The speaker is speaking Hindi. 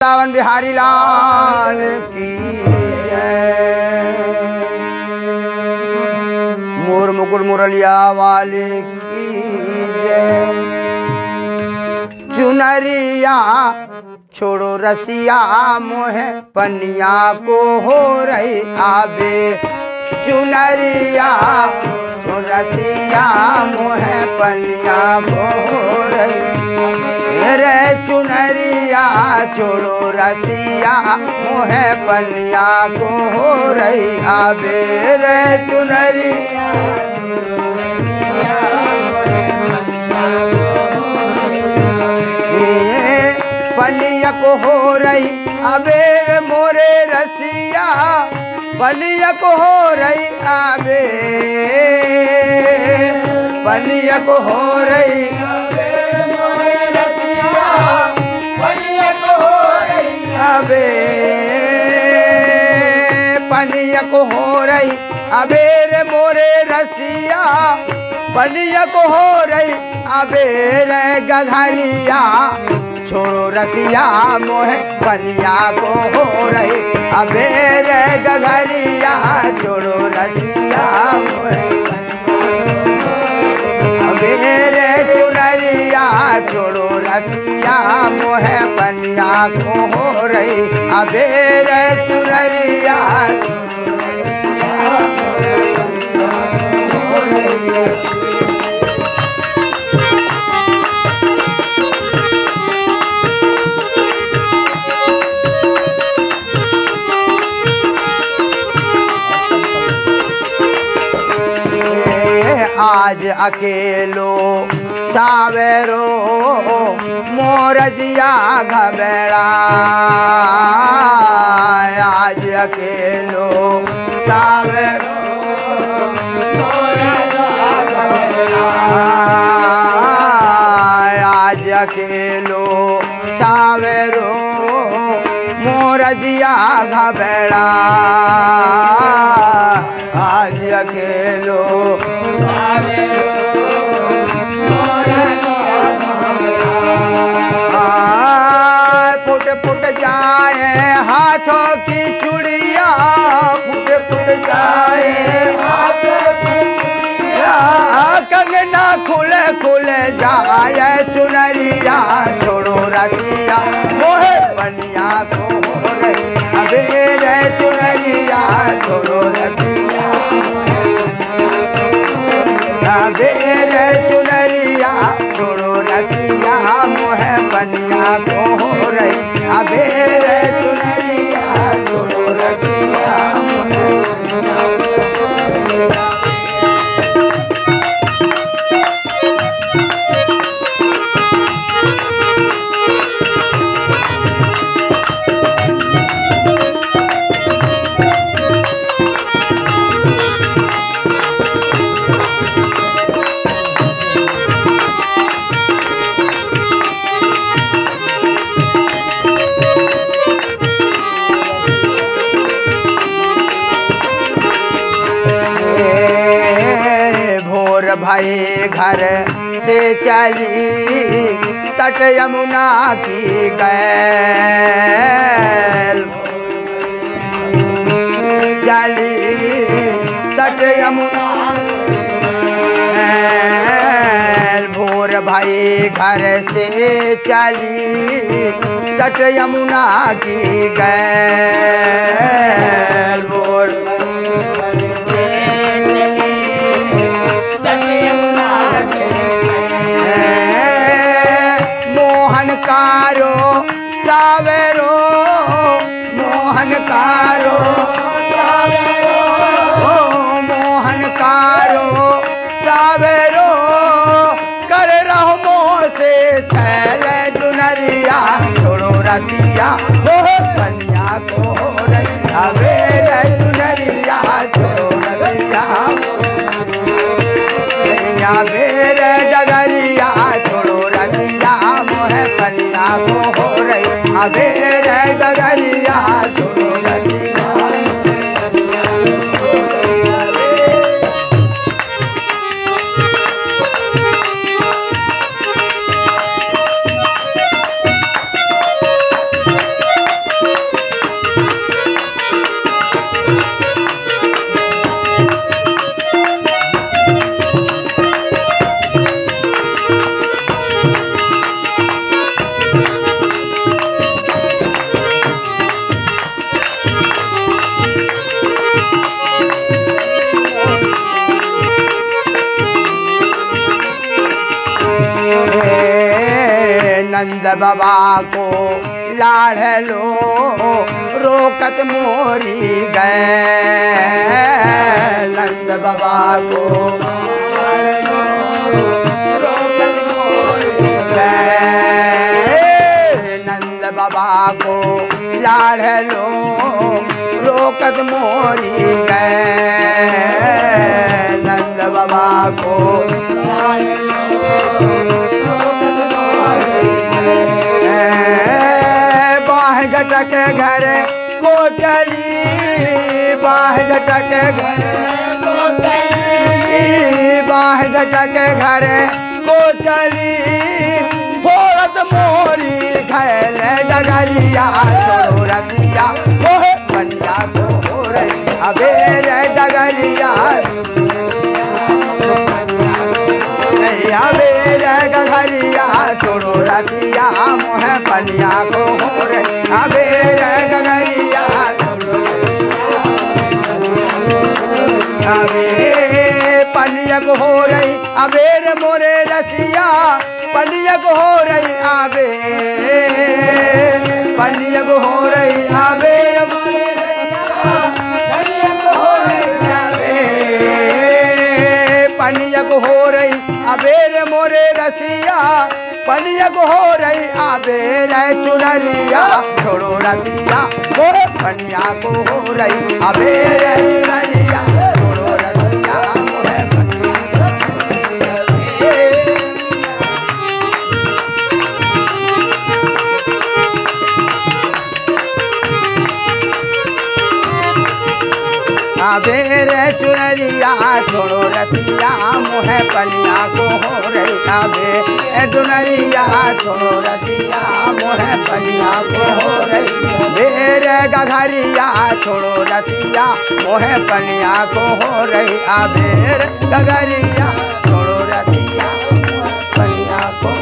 सावन बिहारी लाल की जय। मोर मुकुट मुरलिया वाले की जय। चुनरिया छोड़ो रसिया मोहे पनिया को हो रही आबे। चुनरिया छोड़ो रसिया मोहे पनिया को हो रही। रे चुनरिया छोड़ो रसिया मोहे पनिया को हो रही आबे। रे चुनरिया पनिया को हो रही अबे मोरे रसिया। पनिया को हो रही अबे। पनिया को हो रही अबे मोरे रसिया। पनिया को हो रही अबे। पनिया को हो रही अबे रे मोरे रसिया। पनिया को हो रही अबे रे गघरिया। छोड़ो रसिया मोहे पनिया को हो रही अबे रे गघरिया। छोड़ो रसिया मोहे अबे रे चुनरिया। छोड़ो रसिया मोहे पनिया को हो रही अबे रे चुनरिया। आज अकेलो सावेरो मोरजिया घबेड़ा। आज अकेलो सावेरो आज अकेलो सावेरो मोरजिया घबेड़ा। आज अकेलो फुट फुट जाए हाथों की चूड़िया। फुट फुट जाए हाथों की चूड़िया। कंगना खुले खुले जाए चुनरिया। छोड़ो रसिया मोहे पनिया को हो रही अबे रे चुनरिया। छोड़ो रसिया अबे रे चुनरिया। छोड़ो रसिया मोहे पनिया को हो रही अबे रे चुनरिया। छोड़ो रसिया मोहे भाई घर से चली तट यमुना की गैल। चली तट यमुना भोर भाई घर से चली तट यमुना की गैल। भोर मोहन कारो सावेरो। मोहन कारो मोहन कारो सावेरो। कर रहो से छैल चुनरिया। छोड़ो रसिया मोहे पनिया को हो रही अबे रे चुनरिया। छोड़ो रसिया बेरे डगरिया। छोड़ो रसिया मोहे पनिया को हो रही अबे रे डगरिया। छोड़ो रसिया नंद बाबा को लाड़ लो रोकत मोरी गए नंद बाबा को रोकत मोरी गए नंद बाबा को लाड़ लो रोकत मोरी गए नंद बाबा को बाह घटक घर को चली बाह घटक घर को चली बाह घटक घर को चली फोरत मोरी खैल डगरिया छोड़ो रतिया मोहे बनिया को हो रही अबेर डगरिया अबेर गगरिया छोड़ो रतिया मोहे बनिया को हो रही अबेर गगरिया अबे पनियक हो रही अबेर मोरे रसिया पनियक हो रही आबे पनियक हो रही आबेर मोरे पनियक हो रही आबे पनियक हो रही अबेर मोरे रसिया पनियक हो रही आबेर चुनरिया छोड़ो रतिया मोरे पनिया को हो रही अबेर चुनरिया छोड़ो रतिया मोरे अबेर चुनरिया छोड़ो रतिया मोहे पनिया को हो रही अबे चुनरिया छोड़ो रतिया मोहे पनिया को हो रही बेर गघरिया छोड़ो रतिया मोहे पनिया को हो रही अबेर गघरिया छोड़ो रतिया मोहे पनिया को